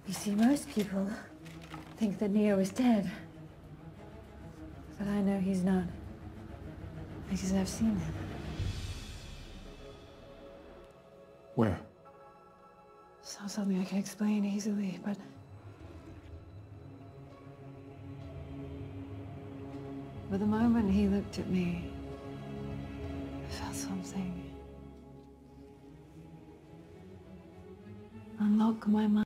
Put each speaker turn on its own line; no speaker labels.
You see, most people think that Neo is dead. But I know he's not. Because I've seen him.
Where?
It's not something I can explain easily, but... But the moment he looked at me, I felt something unlock my mind.